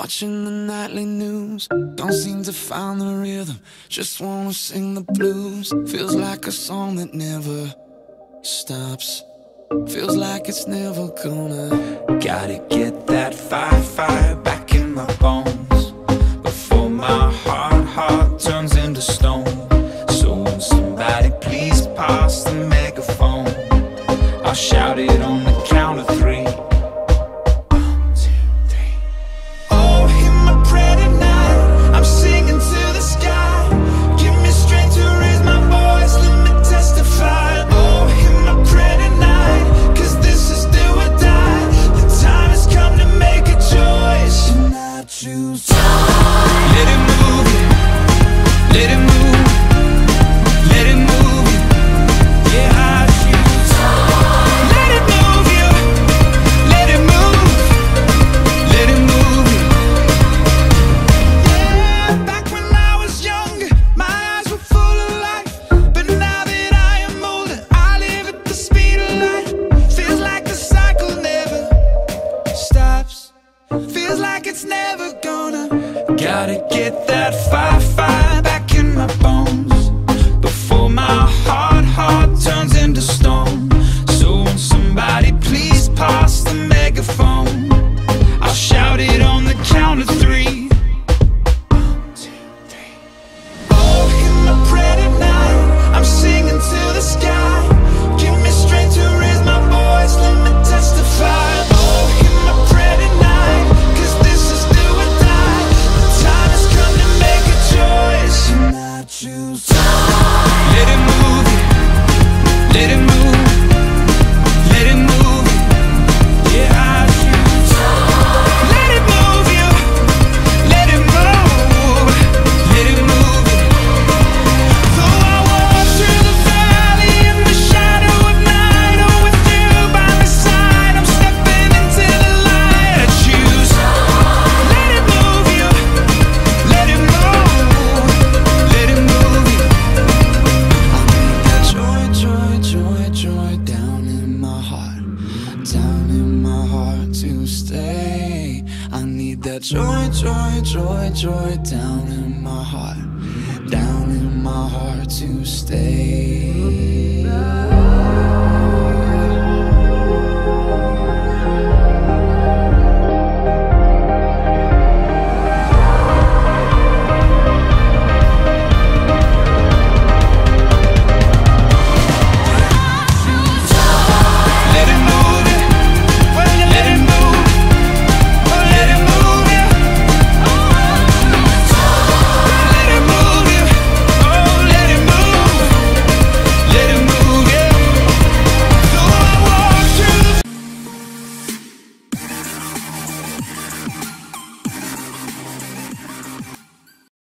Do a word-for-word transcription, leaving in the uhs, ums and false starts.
watching the nightly news. Don't seem to find the rhythm, just wanna sing the blues. Feels like a song that never stops, feels like it's never gonna. Gotta get that fire, fire back in my bones before my heart, heart turns into stone. So when somebody please pass the megaphone, I'll shout it on the count of three. One, two, three. Oh, hear my prayer tonight, I'm singing to the sky. Give me strength to raise my voice, let me testify. Oh, hear my prayer tonight, cause this is do or die. The time has come to make a choice, and I choose time. Let it move you, let it move, let it move you. Yeah, I choose time. Let it move you, let it move, let it move you. Yeah, back when I was younger, my eyes were full of life. But now that I am older, I live at the speed of light. Feels like the cycle never stops, feels like it's never gonna. Gotta get that fire, fire back in my bones before my heart, heart turns into stone. So when somebody please pass the megaphone, I'll shout it on the count of three. One, two, three. Oh, hear my prayer tonight, I'm singing to the sky. Give me strength to raise my voice, let me testify. Oh, hear my prayer tonight, cause this is do or die. The time has come to make a choice, and I choose time. Let it move you, let it move, let it move you. Yeah, I choose time. Let it move you, let it move, let it move you. Though I walk through the valley in the shadow of night, oh, with you by my side, I'm stepping into the light. I choose time. Let it move you, let it move, let it move you. That joy, joy, joy, joy down in my heart, down in my heart to stay. I need that joy, joy, joy, joy down in my heart, down in my heart to stay.